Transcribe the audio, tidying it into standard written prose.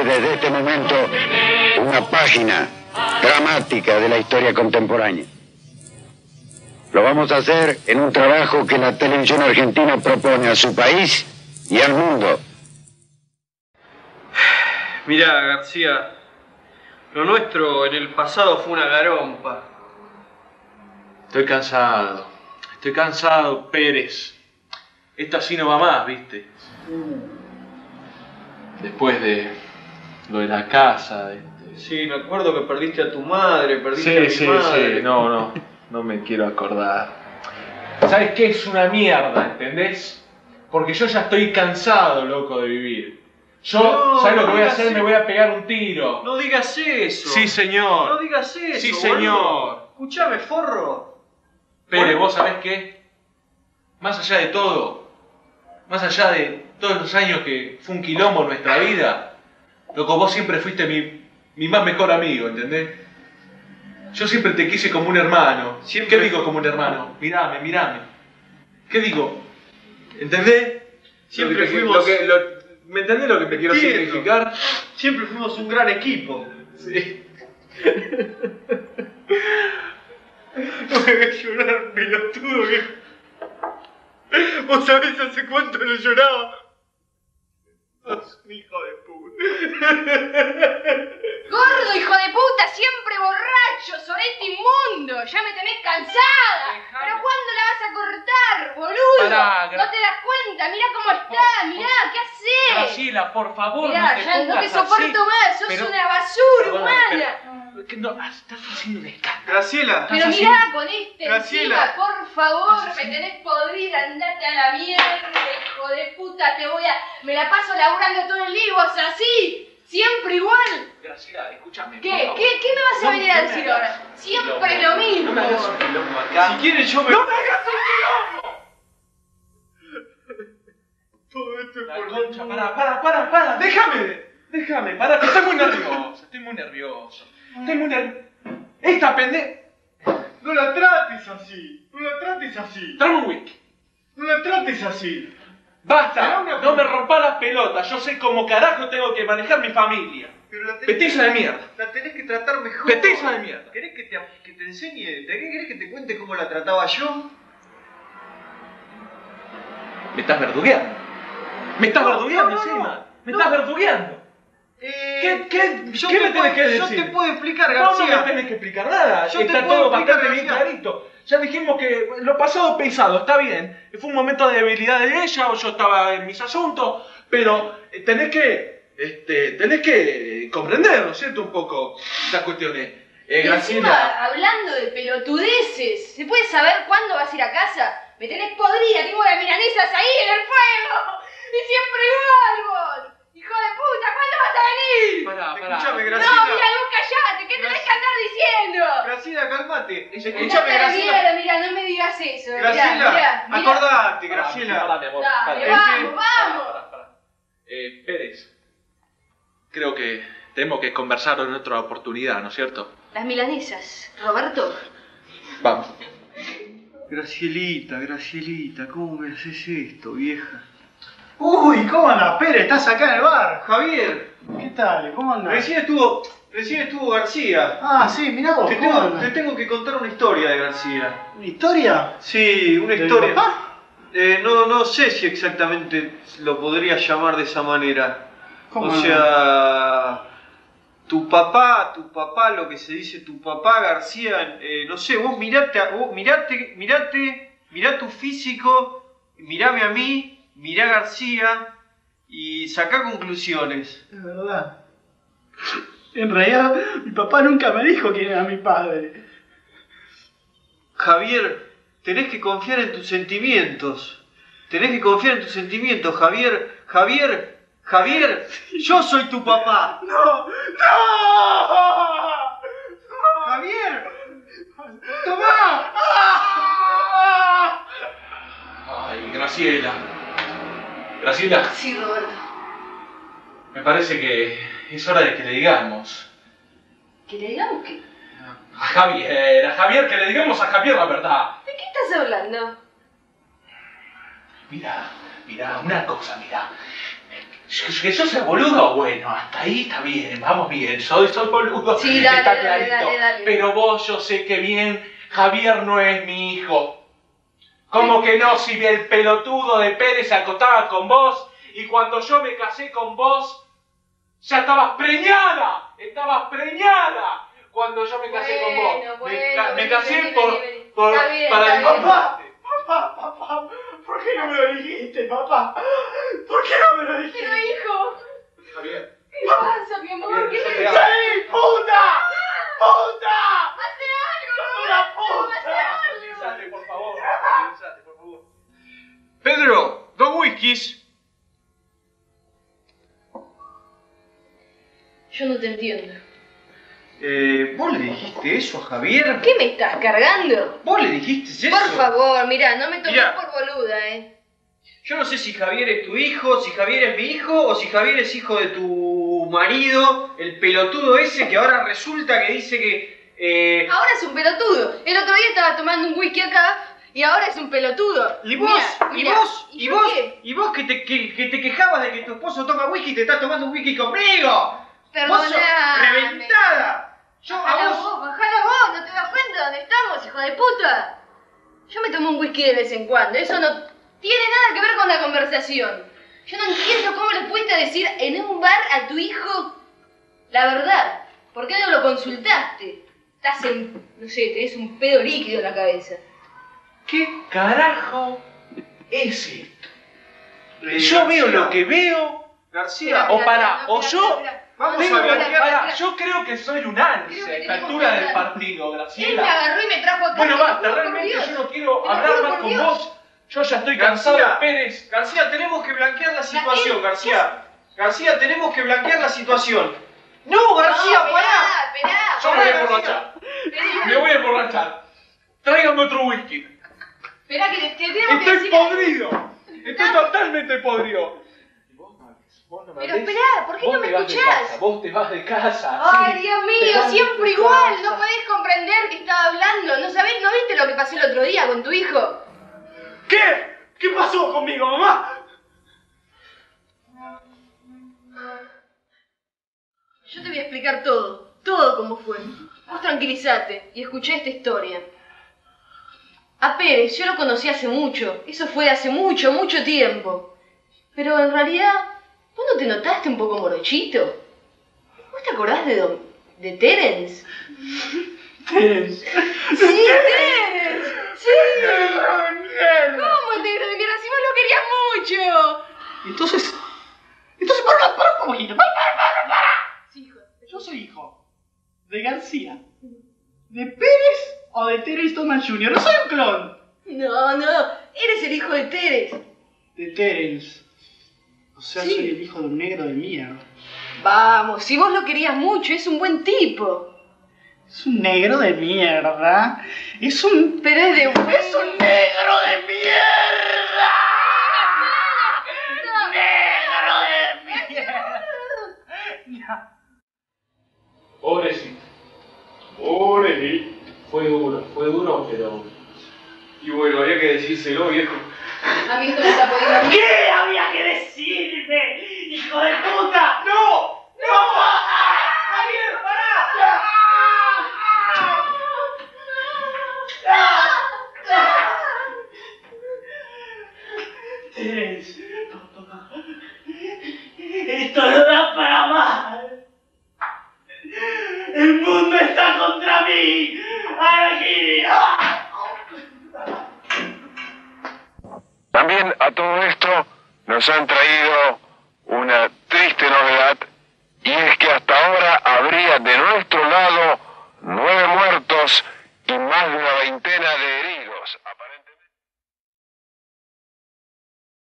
escribir desde este momento una página dramática de la historia contemporánea. Lo vamos a hacer en un trabajo que la televisión argentina propone a su país y al mundo. Mirá, García, lo nuestro en el pasado fue una garompa. Estoy cansado, Pérez. Esto así no va más, ¿viste? Después de lo de la casa. Sí, me acuerdo que perdiste a tu madre, perdiste a mi madre. Sí, no me quiero acordar. ¿Sabes qué? Es una mierda, ¿entendés? Porque yo ya estoy cansado, loco, de vivir. ¿Sabes lo que voy a hacer? Me voy a pegar un tiro. No digas eso. Sí, señor. No digas eso. Sí, señor. Escuchame, forro. Pérez, ¿vos sabés qué? Más allá de todo, más allá de todos los años que fue un quilombo en nuestra vida, loco, vos siempre fuiste mi más mejor amigo, ¿entendés? Yo siempre te quise como un hermano. Siempre. ¿Qué digo como un hermano? Mirame. ¿Qué digo? ¿Entendés? Siempre fuimos... ¿Me entendés lo que te quiero significar? Siempre fuimos un gran equipo. Sí. No me hagas llorar, pelotudo, viejo. ¿Vos sabés hace cuánto no lloraba? Sos un hijo de puta. Gordo, hijo de puta, siempre borracho, sorete inmundo. Ya me tenés cansada. ¿Pero cuándo la vas a cortar, boludo? No te das cuenta, mirá cómo está, mirá, ¿qué hacés? Graciela, por favor, mirá, no te ya no pongas te soporto así. más, sos una basura humana. Estás haciendo un escándalo. Graciela. Pero mirá con este Graciela. encima, por favor, me tenés podrida, andate a la mierda, hijo de puta, me la paso laburando todo el día y vos así, siempre igual. Graciela, escúchame. ¿Qué me vas a venir a decir ahora? Siempre lo mismo. No me hagas un quilombo acá. Si quieres yo me... ¡No me hagas un quilombo! Todo esto es La por... concha, pará. Déjame, pará, que estoy muy nervioso. Esta pendeja... No la trates así. Tráeme un whisky. No la trates así. Basta, no me rompa las pelotas. Yo sé cómo carajo tengo que manejar mi familia. Pero la tenés, Petiza de mierda. La tenés que tratar mejor. Petiza de mierda. ¿Querés que te enseñe? ¿Querés que te cuente cómo la trataba yo? Me estás verdugueando. Me estás verdugueando no. encima. Me estás verdugueando. ¿Qué me tenés que decir? Yo te puedo explicar, No García. me tenés que explicar nada. Yo te Está puedo todo explicar, bastante bien García. clarito. Ya dijimos que lo pasado pesado, está bien. Fue un momento de debilidad de ella o yo estaba en mis asuntos. Pero tenés que comprender, ¿no es cierto? Un poco estas cuestiones. Y encima, Graciela. hablando de pelotudeces, ¿se puede saber cuándo vas a ir a casa? Me tenés podrida, tengo las milanesas ahí en el fuego. Y siempre igual vos. Hijo de puta, ¿cuándo vas a venir? Pará. Escuchame, No, Graciela. mira, vos callate, ¿qué tenés que andar diciendo? Graciela, calmate. Andate Escuchame, a la Graciela. mierda, mirá, no me digas eso. Graciela, Mirá. acordate, Graciela. Pará, mi amor. Dale, Pará. vamos. Pará. Pérez, creo que tenemos que conversar en otra oportunidad, ¿no es cierto? Las milanesas, Roberto. Vamos. Gracielita, ¿cómo me haces esto, vieja? Uy, ¿cómo andás, Pérez? ¿Estás acá en el bar? Javier, ¿Qué tal? ¿Cómo andás? recién estuvo García. Ah, sí, mirá vos, ¿cómo Te andás? tengo que contar una historia de García. ¿Una historia? Sí, una ¿De historia. mi papá? No sé si exactamente lo podría llamar de esa manera. ¿Cómo O no? sea, tu papá, lo que se dice tu papá, García, no sé, vos mirá tu físico, mirame a mí, mirá a García y sacá conclusiones. Es verdad. En realidad, mi papá nunca me dijo quién era mi padre. Javier, tenés que confiar en tus sentimientos. Javier, yo soy tu papá. ¡No! Javier, tomá. Ay, Graciela. Graciela, Sí, Roberto. me parece que es hora de que le digamos. ¿Que le digamos qué? A Javier, que le digamos a Javier la verdad. ¿De qué estás hablando? Mirá, una cosa. ¿Que yo sea boludo? Bueno, hasta ahí está bien, vamos bien, soy boludo, Sí, dale, está dale, clarito. dale. Pero vos, yo sé que bien, Javier no es mi hijo. ¿Cómo que no? Si el pelotudo de Pérez se acostaba con vos y cuando yo me casé con vos, ya estabas preñada, cuando yo me casé con vos. Me casé para está bien. Papá, ¿por qué no me lo dijiste, papá? ¿Por qué no me lo dijiste? Pero hijo, Javier, ¿qué pasa, mi amor? ¿Qué Javier, te yo te pasa? amo. ¡Sí, puta! ¡Puta! ¡Hace algo! ¡Una puta! ¡Hace algo! Tranquilízate, por favor. Tranquilízate, por favor. Pedro, 2 whiskies. Yo no te entiendo. ¿Vos le dijiste eso a Javier? ¿Qué me estás cargando? ¿Vos le dijiste eso? Por favor, mirá, no me tomes Mirá. por boluda, Yo no sé si Javier es tu hijo, si Javier es mi hijo, o si Javier es hijo de tu marido, el pelotudo ese que ahora resulta que dice que... Ahora es un pelotudo. El otro día estaba tomando un whisky acá y ahora es un pelotudo. ¿Y vos? Mirá, ¿Y yo vos? qué? ¿Y vos que te quejabas de que tu esposo toma whisky y te estás tomando un whisky conmigo? ¡Vos sos Perdóname. reventada! Yo a Bajala vos... vos, bajala vos, ¿no te das cuenta dónde estamos, hijo de puta? Yo me tomo un whisky de vez en cuando, eso no tiene nada que ver con la conversación. Yo no entiendo cómo le pudiste decir en un bar a tu hijo la verdad. ¿Por qué no lo consultaste? Estás en, no sé, tenés un pedo líquido en la cabeza. ¿Qué carajo es esto? Yo veo lo que veo. García, O pará, o yo... Vamos Tengo- a ver. pará, yo creo que soy un ansia Creo que a esta tenemos altura que del hablar. partido, Él me Graciela. agarró y me trajo acá. Bueno, te lo basta, juro por realmente Dios. yo no quiero Te lo hablar juro más por con Dios. vos. Yo ya estoy cansado de Pérez. García, tenemos que blanquear la situación, él- García. García, tenemos que blanquear la situación. ¡No, García, No, pará! esperá. Yo me voy a emborrachar. Me voy a emborrachar. Tráigame otro whisky. Esperá que te tengo que Estoy decir... podrido. Estoy totalmente podrido. Vos no me Pero hablés. esperá, ¿por qué Vos no me te vas de escuchás? casa, Vos te vas de casa. Ay, sí. Dios Te mío, vas de siempre tu igual. casa. No podés comprender que estaba hablando. ¿No sabés? ¿No viste lo que pasó el otro día con tu hijo? ¿Qué? ¿Qué pasó conmigo, mamá? Yo te voy a explicar todo. Todo cómo fue. Vos tranquilízate y escuché esta historia. A Pérez yo lo conocí hace mucho. Eso fue hace mucho, mucho tiempo. Pero en realidad, ¿vos no te notaste un poco morochito? ¿Vos te acordás de Terence? Terence. ¡Sí, Terence! ¡Sí! ¿Cómo el negro de mierda? Si vos lo querías mucho. Entonces, para un poquito. Para. Sí, hijo. Yo soy hijo de García. ¿De Pérez o de Terence Thomas Jr.? No soy un clon. No, no. Eres el hijo de Terence. De Terence. O sea, Sí. soy el hijo de un negro de mierda. Vamos, si vos lo querías mucho, es un buen tipo. Es un negro de mierda. Es un... Pero es de un... ¡Es un negro de mierda! ¡Negro de mierda! Pobrecito. Fue duro, pero... Y bueno, había que decírselo, viejo. A mí esto me está poniendo... ¿Qué había que decirme, hijo de puta? ¡No! ¡Javier, pará! Terence, esto no da para más. El mundo está contra mí. ¡Aquí! También a todo esto nos han traído una triste novedad, y es que hasta ahora habría de nuestro lado 9 muertos y más de una veintena de heridos.